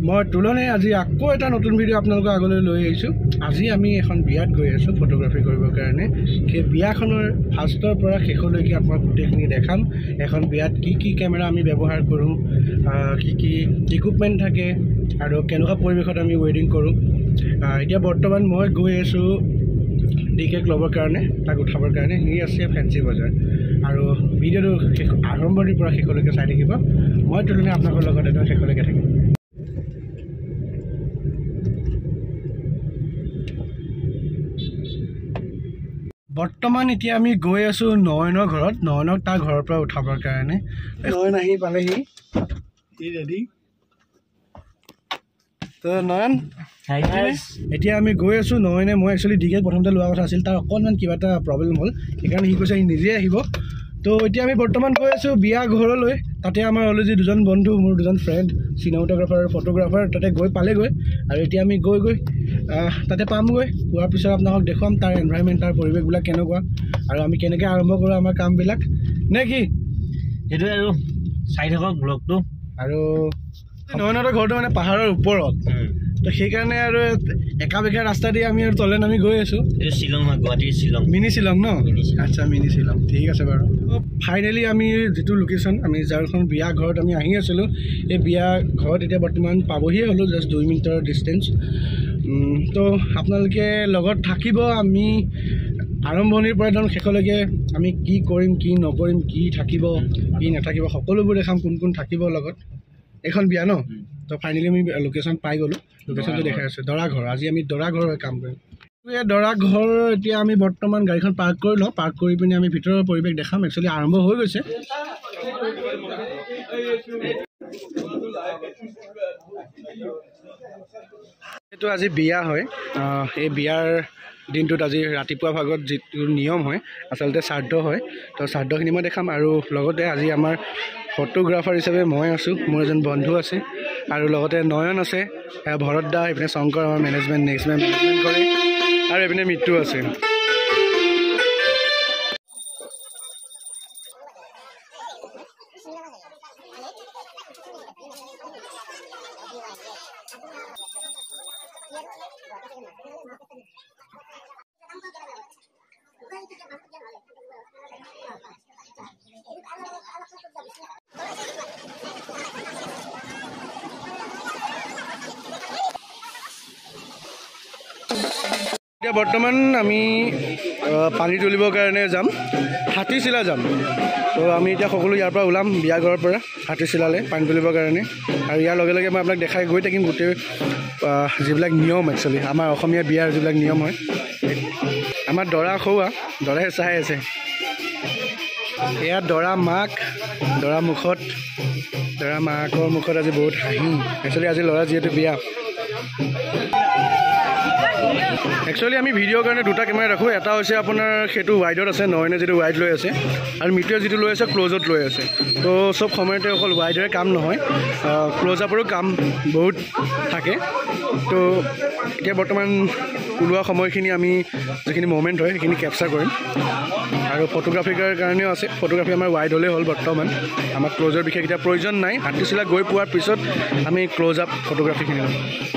মই তুলনে আজি আকৌ এটা নতুন ভিডিঅ' আপোনালোকৰ আগলৈ লৈ আহিছোঁ। আজি আমি এখন বিয়াত গৈ আছোঁ ফটোগ্ৰাফি কৰিবৰ কাৰণে। সেই বিয়াখনৰ ফাৰ্ষ্টৰ পৰা শেষলৈকে আপোনাক গোটেইখিনি দেখাম। এখন বিয়াত কি কেমেৰা আমি ব্যৱহাৰ কৰোঁ, কি ইকুইপমেণ্ট থাকে আৰু কেনেকুৱা পৰিৱেশত আমি ৱেডিং কৰোঁ। এতিয়া বৰ্তমান মই গৈ আছোঁ DK ক্লাবৰ কাৰণে, তাক উঠাবৰ কাৰণে। সি আছে ফেঞ্চি বজাৰ। আৰু ভিডিঅ'টো আৰম্ভণিৰ পৰা শেষলৈকে চাই থাকিব। মই তুলনে আপোনালোকৰ লগত একদম শেষলৈকে থাকিম। বৰ্তমান এতিয়া আমি গৈ আছোঁ নয়নৰ ঘৰত। নয়নক তাৰ ঘৰৰ পৰা উঠাবৰ কাৰণে। নয়ন আহি পালেহি, ৰেডি। তো নয়ন এতিয়া আমি গৈ আছোঁ। নয়নে মই একচুৱেলি DK প্ৰথমতে লোৱা কথা আছিল, তাৰ অকণমান কিবা এটা প্ৰব্লেম হ'ল, সেইকাৰণে সি কৈছে সি নিজে আহিব। তো এতিয়া আমি বৰ্তমান গৈ আছোঁ বিয়া ঘৰলৈ। তাতে আমাৰ অলৰেডি দুজন বন্ধু, মোৰ দুজন ফ্ৰেণ্ড, চিনেমাটোগ্ৰাফাৰ আৰু ফটোগ্ৰাফাৰ তাতে গৈ পালেগৈ। আৰু এতিয়া আমি গৈ তাতে পামগৈ। পোৱাৰ পিছত আপোনালোকক দেখুৱাম তাৰ এনভাইৰনমেণ্ট, তাৰ পৰিৱেশবিলাক কেনেকুৱা আৰু আমি কেনেকৈ আৰম্ভ কৰোঁ আমাৰ কামবিলাক, নে কি? সেইটোৱে আৰু চাই থাকক ব্লগটো। আৰু নয়নহঁতৰ ঘৰটো মানে পাহাৰৰ ওপৰত, তো সেইকাৰণে আৰু একা বেকা ৰাস্তা দি আমি আৰু তলে নামি গৈ আছোঁ। এইটো শ্বিলং হয়, গুৱাহাটীৰ শ্বিলং, মিনি শ্বিলং ন? আচ্ছা, মিনি শ্বিলং, ঠিক আছে বাৰু। ফাইনেলি আমি যিটো লোকেশ্যন, আমি যাৰখন বিয়া ঘৰত আমি আহি আছিলোঁ, এই বিয়া ঘৰত এতিয়া বৰ্তমান পাবহিয়ে হ'লোঁ, জাষ্ট 2 মিনিটৰ ডিষ্টেঞ্চ। তো আপোনালোকে লগত থাকিব। আমি আৰম্ভণিৰ পৰা একদম শেষলৈকে আমি কি কৰিম, কি নকৰিম, কি থাকিব, কি নাথাকিব, সকলোবোৰ দেখাম। কোন থাকিব লগত। এইখন বিয়া ন? তো ফাইনেলি আমি লোকেশ্যন পাই গ'লোঁ। লোকেশ্যনটো দেখাই আছোঁ দৰা ঘৰ। আজি আমি দৰা ঘৰৰ কাম কৰিম। এই দৰা ঘৰ এতিয়া আমি বৰ্তমান গাড়ীখন পাৰ্ক কৰি লওঁ। পাৰ্ক কৰি পিনে আমি ভিতৰৰ পৰিৱেশ দেখাম। একচুৱেলি আৰম্ভ হৈ গৈছে। এইটো আজি বিয়া হয়। এই বিয়াৰ দিনটোত আজি ৰাতিপুৱা ভাগত যিটো নিয়ম হয়, আচলতে শ্ৰাদ্ধ হয়। তো শ্ৰাদ্ধখিনি মই দেখাম। আৰু লগতে আজি আমাৰ ফটোগ্ৰাফাৰ হিচাপে মই আছোঁ, মোৰ এজন বন্ধু আছে, আৰু লগতে নয়ন আছে, ভৰত দা, এইপিনে শংকৰ আমাৰ মেনেজমেণ্ট কৰে, আৰু এইপিনে মৃত্যু আছে। এতিয়া বৰ্তমান আমি পানী তুলিবৰ কাৰণে যাম, হাতীচিলা যাম। তো আমি এতিয়া সকলো ইয়াৰ পৰা ওলাম, বিয়া ঘৰৰ পৰা হাতীচিলালৈ পানী তুলিবৰ কাৰণে। আৰু ইয়াৰ লগে লগে মই আপোনাক দেখাই গৈ থাকিম গোটেই যিবিলাক নিয়ম, একচুৱেলি আমাৰ অসমীয়া বিয়াৰ যিবিলাক নিয়ম হয়। আমাৰ দৰা খোৱা, দৰাই চাই আছে। এয়া দৰা মাক, দৰা মাকৰ মুখত আজি বহুত হাঁহি। একচুৱেলি আজি ল'ৰা যিহেতু বিয়া। একচুৱেলি আমি ভিডিঅ'ৰ কাৰণে দুটা কেমেৰা ৰাখোঁ। এটা হৈছে আপোনাৰ সেইটো ৱাইডত আছে, নয়নে যিটো ৱাইড লৈ আছে, আৰু মিতুৱে যিটো লৈ আছে ক্ল'জত লৈ আছে। তো চব সময়তে অকল ৱাইডৰে কাম নহয়, ক্ল'জআপৰো কাম বহুত থাকে। তো এতিয়া বৰ্তমান ওলোৱা সময়খিনি আমি যিখিনি ম'মেণ্ট হয় সেইখিনি কেপচাৰ কৰিম। আৰু ফটোগ্ৰাফিৰ কাৰণেও আছে, ফটোগ্ৰাফি আমাৰ ৱাইড হ'লেই হ'ল। বৰ্তমান আমাৰ ক্ল'জৰ বিশেষ এতিয়া প্ৰয়োজন নাই। হাতীচিলা গৈ পোৱাৰ পিছত আমি ক্ল'জ আপ ফটোগ্ৰাফিখিনি ল'ম।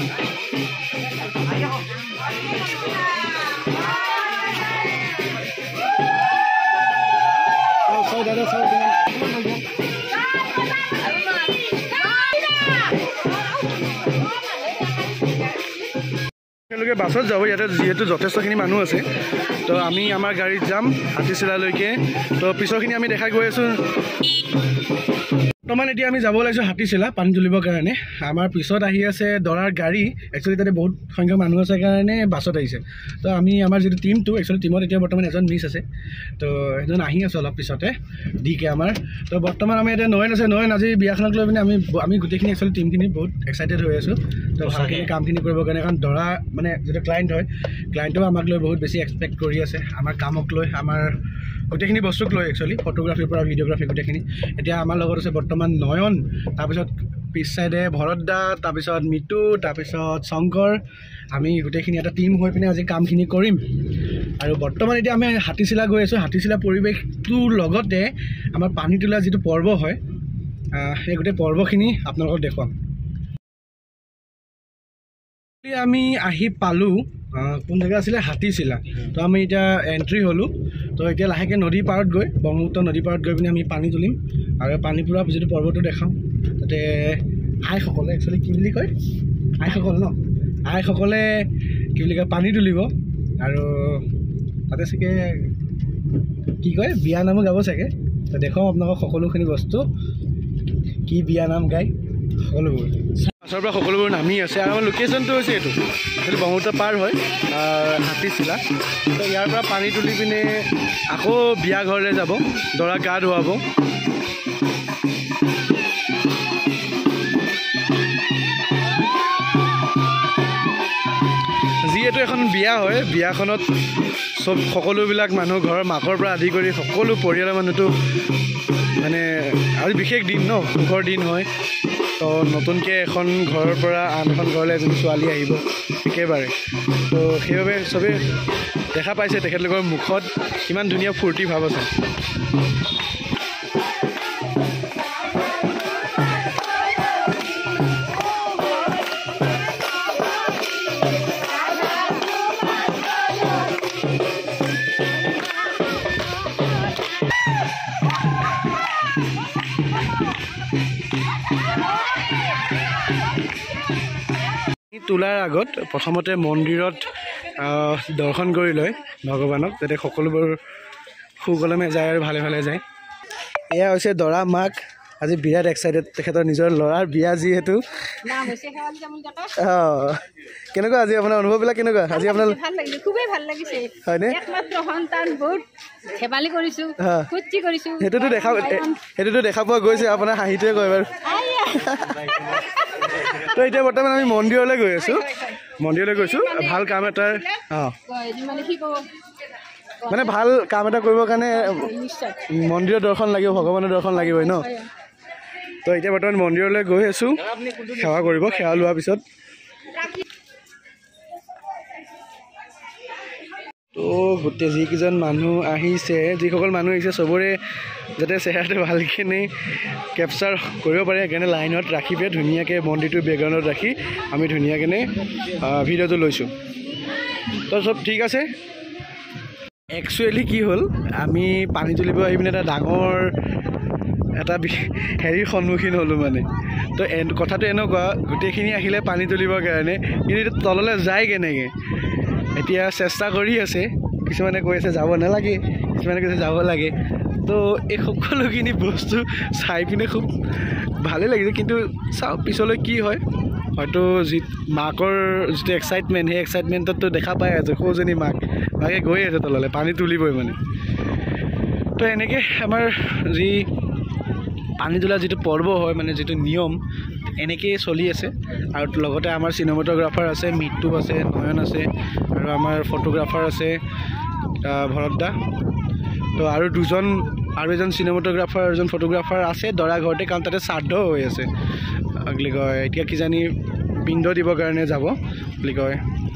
তেওঁলোকে বাছত যাব, ইয়াতে যিহেতু যথেষ্টখিনি মানুহ আছে। তো আমি আমাৰ গাড়ীত যাম হাতীচিলালৈকে। তো পিছৰখিনি আমি দেখাই গৈ আছোঁ। বৰ্তমান এতিয়া আমি যাব ওলাইছোঁ হাতীচিলা পানী তুলিবৰ কাৰণে। আমাৰ পিছত আহি আছে দৰাৰ গাড়ী। একচুৱেলি তাতে বহুত সংখ্যক মানুহ আছে কাৰণে বাছত আহিছে। তো আমি আমাৰ যিটো টিমটো, একচুৱেলি টিমত এতিয়া বৰ্তমান এজন মিছ আছে, তো এজন আহি আছোঁ অলপ পিছতে DK আমাৰ। তো বৰ্তমান আমি এতিয়া নয়ন আছে। নয়ন আজি বিয়াখনক লৈ পিনে আমি গোটেইখিনি একচুৱেলি টিমখিনি বহুত এক্সাইটেড হৈ আছোঁ। তো ভালখিনি কামখিনি কৰিবৰ কাৰণে, কাৰণ দৰা মানে যিটো ক্লাইণ্ট হয়, ক্লাইণ্টেও আমাক লৈ বহুত বেছি এক্সপেক্ট কৰি আছে, আমাৰ কামক লৈ, আমাৰ গোটেইখিনি বস্তুক লৈ, একচুৱেলি ফটোগ্ৰাফিৰ পৰা ভিডিঅ'গ্ৰাফি গোটেইখিনি। এতিয়া আমাৰ লগত আছে বৰ্তমান নয়ন, তাৰপিছত পিছ চাইডে ভৰত দা, তাৰপিছত মিতু, তাৰপিছত শংকৰ। আমি গোটেইখিনি এটা টিম হৈ পিনে আজি কামখিনি কৰিম। আৰু বৰ্তমান এতিয়া আমি হাতীচিলা গৈ আছোঁ। হাতীচিলা পৰিৱেশটোৰ লগতে আমাৰ পানীতোলা যিটো পৰ্ব হয়, সেই গোটেই পৰ্বখিনি আপোনালোকক দেখুৱাম। আমি আহি পালোঁ কোন জেগা আছিলে হাতীচিলা তো আমি এতিয়া এণ্ট্ৰি হ'লোঁ তো এতিয়া লাহেকৈ নদী পাৰত গৈ ব্ৰহ্মপুত্ৰ নদী পাৰত গৈ পিনে আমি পানী তুলিম আৰু পানী পুৰা যিটো পৰ্বটো দেখাম তাতে আইসকলে একচুৱেলি কি বুলি কয় আইসকল ন আইসকলে কি বুলি কয় পানী তুলিব আৰু তাতে চাগে কি কয় বিয়া নামো গাব চাগে তো দেখুৱাম আপোনালোকক সকলোখিনি বস্তু কি বিয়া নাম গায় সকলোবোৰ মাছৰ পৰা সকলোবোৰ নামি আছে আৰু আমাৰ লোকেশ্যনটো হৈছে এইটো একচুৱেলি ব্ৰহ্মপুত্ৰ পাৰ হয় হাতীচিলা তো ইয়াৰ পৰা পানী তুলি পিনে আকৌ বিয়া ঘৰলৈ যাব দৰা গা ধুৱাব যিহেতু এখন বিয়া হয় বিয়াখনত চব সকলোবিলাক মানুহ ঘৰৰ মাকৰ পৰা আদি কৰি সকলো পৰিয়ালৰ মানুহটো মানে আৰু বিশেষ দিন ন সুখৰ দিন হয় তো নতুনকৈ এখন ঘৰৰ পৰা আন এখন ঘৰলৈ এজনী ছোৱালী আহিব একেবাৰে তো সেইবাবে চবেই দেখা পাইছে তেখেতলোকৰ মুখত কিমান ধুনীয়া ফূৰ্তি ভাৱ আছে তোলাৰ আগত প্ৰথমতে মন্দিৰত দৰ্শন কৰি লয় ভগৱানক যাতে সকলোবোৰ সুকলমে যায় আৰু ভালে ভালে যায় এয়া হৈছে দৰা মাক আজি বিৰাট এক্সাইটেড তেখেতৰ নিজৰ ল'ৰাৰ বিয়া যিহেতু কেনেকুৱা আজি আপোনাৰ অনুভৱবিলাক কেনেকুৱা আজি আপোনাৰ খুবেই ভাল লাগিছে হয়নে একমাত্ৰ সন্তান বহুত ধেমালি কৰিছোঁ ফূৰ্তি কৰিছোঁ সেইটোতো দেখা পোৱা গৈছে আপোনাৰ হাঁহিটোৱে কয় বাৰু তো এতিয়া বৰ্তমান আমি মন্দিৰলৈ গৈ আছোঁ ভাল কাম এটাৰ মানে ভাল কাম এটা কৰিবৰ কাৰণে মন্দিৰৰ দৰ্শন লাগিব ভগৱানৰ দৰ্শন লাগিবই ন তো এতিয়া বৰ্তমান মন্দিৰলৈ গৈ আছোঁ সেৱা কৰিব সেৱা লোৱাৰ পিছত তো গোটেই যিকেইজন মানুহ আহিছে যিসকল মানুহ আহিছে চবৰে যাতে চেহেৰাটো ভালখিনি কেপচাৰ কৰিব পাৰে সেইকাৰণে লাইনত ৰাখি পেলাই ধুনীয়াকৈ মন্দিৰটো বেকগ্ৰাউণ্ডত ৰাখি আমি ধুনীয়াকৈ ভিডিঅ'টো লৈছোঁ তো চব ঠিক আছে একচুৱেলি কি হ'ল আমি পানী তুলিব আহি পিনে এটা ডাঙৰ এটা হেৰিৰ সন্মুখীন হ'লোঁ মানে তো কথাটো এনেকুৱা গোটেইখিনি আহিলে পানী তুলিবৰ কাৰণে কিন্তু তললৈ যায় কেনেকৈ এতিয়া চেষ্টা কৰি আছে কিছুমানে কৈ আছে যাব নালাগে কিছুমানে কৈছে যাব লাগে তো এই সকলোখিনি বস্তু চাই পিনে খুব ভালেই লাগিছে কিন্তু চাওঁ পিছলৈ কি হয় হয়তো মাকৰ যিটো এক্সাইটমেণ্ট সেই এক্সাইটমেণ্টতো দেখা পাই আছোঁ সৌজনী মাকে গৈ আছে তললৈ পানী তুলিবই মানে তো এনেকৈ আমাৰ যি পানী তোলা যিটো পৰ্ব হয় মানে যিটো নিয়ম এনেকৈয়ে চলি আছে আৰু লগতে আমাৰ চিনেমাটোগ্ৰাফাৰ আছে মৃত্যু আছে নয়ন আছে আৰু আমাৰ ফটোগ্ৰাফাৰ আছে ভৰত দা তো আৰু এজন চিনেমাটোগ্ৰাফাৰ এজন ফটোগ্ৰাফাৰ আছে দৰা ঘৰতে কাৰণ তাতে শ্ৰাদ্ধ হৈ আছে বুলি কয় এতিয়া কিজানি পিণ্ড দিবৰ কাৰণে যাব বুলি কয়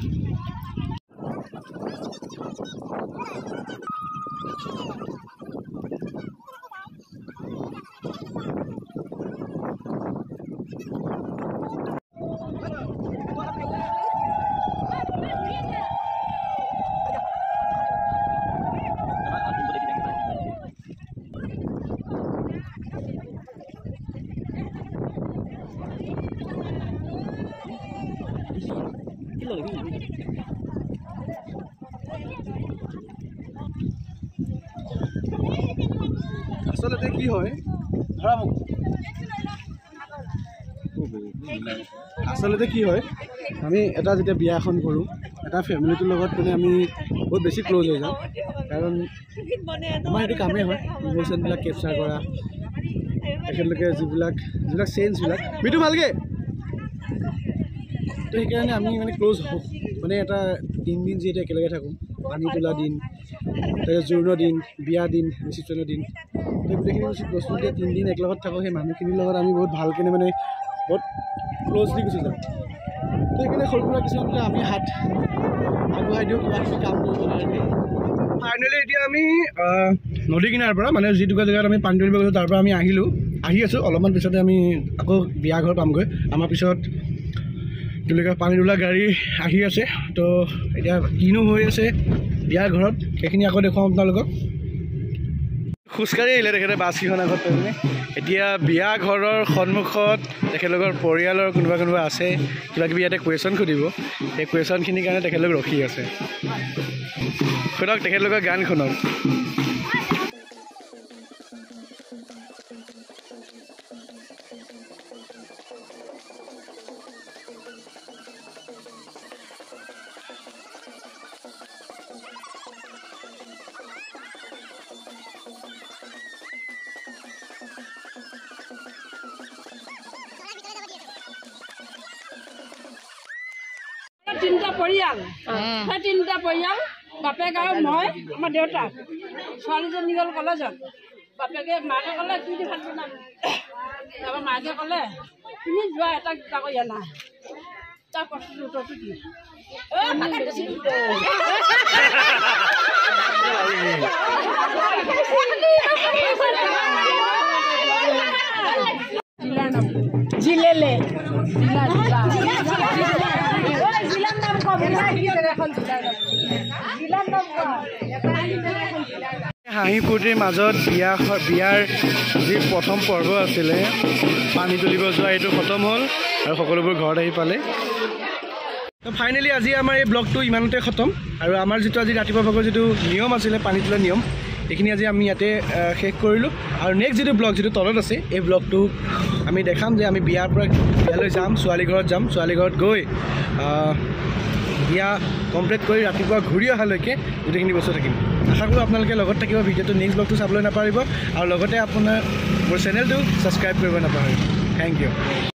আচলতে কি হয় আচলতে কি হয় আমি এটা যেতিয়া বিয়া এখন কৰোঁ এটা ফেমিলিটোৰ লগত মানে আমি বহুত বেছি ক্ল'জ হৈ যাওঁ কাৰণ আমাৰ সেইটো কামেই হয় ইম'শ্যনবিলাক কেপচাৰ কৰা তেখেতলোকে যিবিলাক চেঞ্জবিলাক মিঠু ভালকৈ তো সেইকাৰণে আমি মানে ক্ল'জ হওঁ মানে এটা তিনিদিন যিহেতু একেলগে থাকোঁ পানী তোলা দিন তাৰপিছত জোৰোণৰ দিন বিয়া দিন ৰিচিপশ্যনৰ দিন তো গোটেইখিনি বস্তু যেতিয়া তিনিদিন একেলগত থাকোঁ সেই মানুহখিনিৰ লগত আমি বহুত ভালকৈ মানে বহুত ক্ল'জলি গুচি যাওঁ তো সেইকাৰণে সৰু সুৰা কিছুমান আমি হাত আগবঢ়াই দিওঁ কিবা কিবি কাম কৰিব কাৰণে ফাইনেলি এতিয়া আমি নদী কিনাৰ পৰা মানে যিটুকুৰা জেগাত আমি পানী তুলিব গৈছোঁ তাৰ পৰা আমি আহি আছোঁ অলপমান পিছতে আমি আকৌ বিয়া ঘৰ পামগৈ আমাৰ পিছত পানীতোলা গাড়ী আহি আছে তো এতিয়া কিনো হৈ আছে বিয়াৰ ঘৰত সেইখিনি আকৌ দেখুৱাম আপোনালোকক খোজকাঢ়ি আহিলে তেখেতে বাছকেইখন আগত পেলাইনে এতিয়া বিয়া ঘৰৰ সন্মুখত তেখেতলোকৰ পৰিয়ালৰ কোনোবা আছে কিবা কিবি ইয়াতে কুৱেশ্যন সুধিব সেই কুৱেশ্যনখিনিৰ কাৰণে তেখেতলোক ৰখি আছে শুনক তেখেতলোকৰ গান শুনক তিনিটা পৰিয়াল সেই তিনিটা পৰিয়াল বাপেক আৰু মই আমাৰ দেউতাক ছোৱালীজনী গ'ল কলেজত বাপেকে মাকে ক'লে তুমি ভাত বনাম তাৰপৰা মাকে ক'লে তুমি যোৱা এটা দুটা কৰি আনা তাৰ প্ৰশ্নটো উত্তৰটো কি জিলেলে হাঁহি ফূৰ্তিৰ মাজত বিয়াৰ যি প্ৰথম পৰ্ব আছিলে পানী তুলিব যোৱা এইটো খতম হ'ল আৰু সকলোবোৰ ঘৰত আহি পালে তো ফাইনেলি আজি আমাৰ এই ব্লগটো ইমানতে খতম আৰু আমাৰ যিটো আজি ৰাতিপুৱা ভাগৰ যিটো নিয়ম আছিলে পানী তোলা নিয়ম এইখিনি আজি আমি ইয়াতে শেষ কৰিলোঁ আৰু নেক্সট যিটো ব্লগ যিটো তলত আছে এই ব্লগটো আমি দেখাম যে আমি বিয়াৰ পৰা বিয়ালৈ যাম ছোৱালী ঘৰত যাম ছোৱালী ঘৰত গৈ বিয়া কমপ্লিট কৰি ৰাতিপুৱা ঘূৰি অহালৈকে গোটেইখিনি বস্তু থাকিম আশা কৰোঁ আপোনালোকে লগত থাকিব ভিডিঅ'টো নেক্সট ব্লগটো চাবলৈ নাপাহৰিব আৰু লগতে আপোনাৰ মোৰ চেনেলটো ছাবস্ক্ৰাইব কৰিব নাপাহৰিব থেংক ইউ